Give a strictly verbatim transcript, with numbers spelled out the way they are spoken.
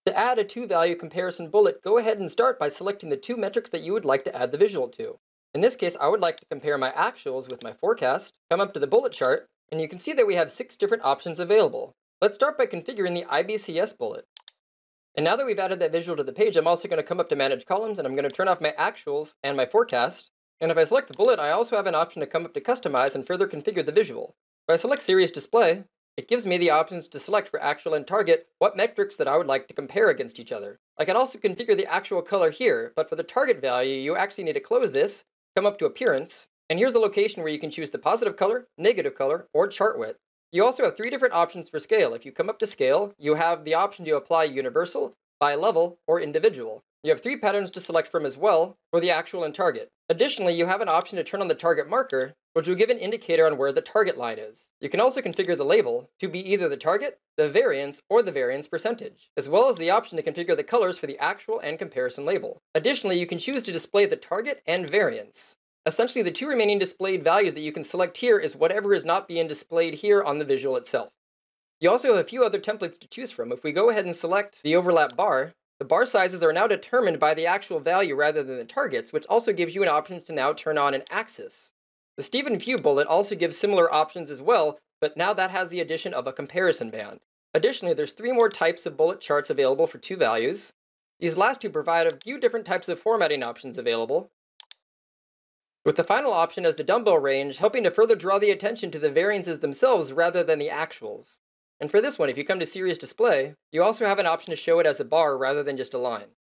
To add a two-value comparison bullet, go ahead and start by selecting the two metrics that you would like to add the visual to. In this case, I would like to compare my actuals with my forecast. Come up to the bullet chart, and you can see that we have six different options available. Let's start by configuring the I B C S bullet. And now that we've added that visual to the page, I'm also going to come up to Manage Columns, and I'm going to turn off my actuals and my forecast. And if I select the bullet, I also have an option to come up to Customize and further configure the visual. If I select Series Display, it gives me the options to select for actual and target what metrics that I would like to compare against each other. I can also configure the actual color here, but for the target value, you actually need to close this, come up to Appearance, and here's the location where you can choose the positive color, negative color, or chart width. You also have three different options for scale. If you come up to Scale, you have the option to apply universal, by level, or individual. You have three patterns to select from as well for the actual and target. Additionally, you have an option to turn on the target marker, which will give an indicator on where the target line is. You can also configure the label to be either the target, the variance, or the variance percentage, as well as the option to configure the colors for the actual and comparison label. Additionally, you can choose to display the target and variance. Essentially, the two remaining displayed values that you can select here is whatever is not being displayed here on the visual itself. You also have a few other templates to choose from. If we go ahead and select the overlap bar, the bar sizes are now determined by the actual value rather than the targets, which also gives you an option to now turn on an axis. The Stephen Few bullet also gives similar options as well, but now that has the addition of a comparison band. Additionally, there's three more types of bullet charts available for two values. These last two provide a few different types of formatting options available, with the final option as the dumbbell range, helping to further draw the attention to the variances themselves rather than the actuals. And for this one, if you come to Series Display, you also have an option to show it as a bar rather than just a line.